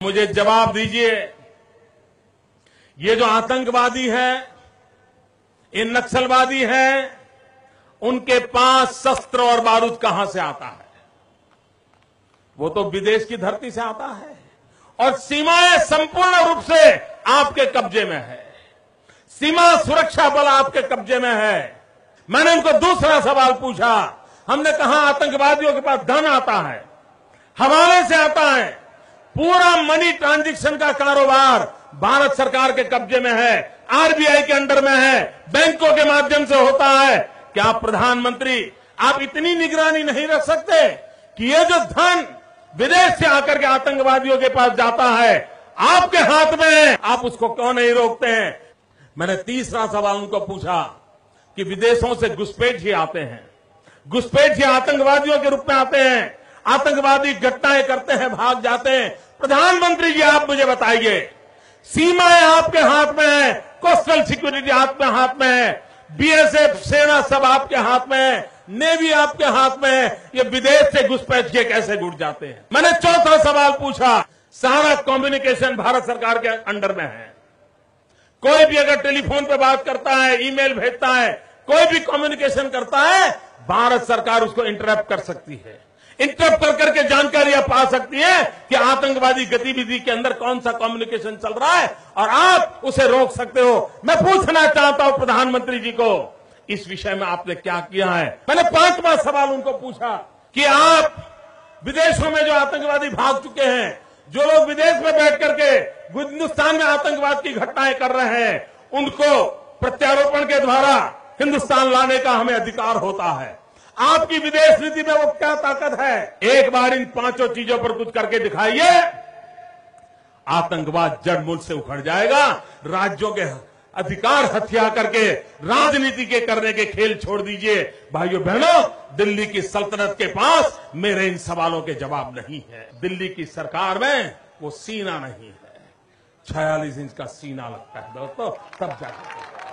मुझे जवाब दीजिए, ये जो आतंकवादी हैं, ये नक्सलवादी हैं, उनके पास शस्त्र और बारूद कहां से आता है? वो तो विदेश की धरती से आता है और सीमाएं संपूर्ण रूप से आपके कब्जे में है। सीमा सुरक्षा बल आपके कब्जे में है। मैंने उनको दूसरा सवाल पूछा, हमने कहा आतंकवादियों के पास धन आता है, हवाले से आता है, पूरा मनी ट्रांजैक्शन का कारोबार भारत सरकार के कब्जे में है, आरबीआई के अंडर में है, बैंकों के माध्यम से होता है। क्या प्रधानमंत्री आप इतनी निगरानी नहीं रख सकते कि ये जो धन विदेश से आकर के आतंकवादियों के पास जाता है आपके हाथ में है, आप उसको क्यों नहीं रोकते हैं? मैंने तीसरा सवाल उनको पूछा कि विदेशों से घुसपैठ ही आते हैं, घुसपैठ ही आतंकवादियों के रूप में आते हैं, आतंकवादी घटनाएं करते हैं, भाग जाते हैं। प्रधानमंत्री जी आप मुझे बताइए, सीमाएं आपके हाथ में है, कोस्टल सिक्योरिटी आपके हाथ में है, बीएसएफ सेना सब आपके हाथ में है, नेवी आपके हाथ में है, ये विदेश से घुसपैठ के कैसे घुट जाते हैं? मैंने चौथा सवाल पूछा, सारा कम्युनिकेशन भारत सरकार के अंडर में है। कोई भी अगर टेलीफोन पे बात करता है, ईमेल भेजता है, कोई भी कम्युनिकेशन करता है, भारत सरकार उसको इंटरप्ट कर सकती है। इंटरप्ट कर करके जानकारियां पा सकती है कि आतंकवादी गतिविधि के अंदर कौन सा कम्युनिकेशन चल रहा है और आप उसे रोक सकते हो। मैं पूछना चाहता हूं प्रधानमंत्री जी को, इस विषय में आपने क्या किया है? मैंने पांचवा सवाल उनको पूछा कि आप विदेशों में जो आतंकवादी भाग चुके हैं, जो लोग विदेश में बैठ करके हिंदुस्तान में आतंकवाद की घटनाएं कर रहे हैं, उनको प्रत्यारोपण के द्वारा हिंदुस्तान लाने का हमें अधिकार होता है। आपकी विदेश नीति में वो क्या ताकत है? एक बार इन पांचों चीजों पर कुछ करके दिखाइए, आतंकवाद जड़ मूल से उखड़ जाएगा। राज्यों के अधिकार हथिया करके राजनीति के करने के खेल छोड़ दीजिए। भाइयों बहनों, दिल्ली की सल्तनत के पास मेरे इन सवालों के जवाब नहीं है। दिल्ली की सरकार में वो सीना नहीं है, 46 इंच का सीना लगता है दोस्तों, तब जाकर